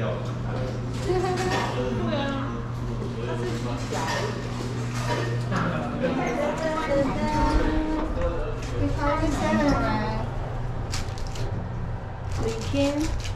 对啊，它是缩小。 We found the 7 right? We can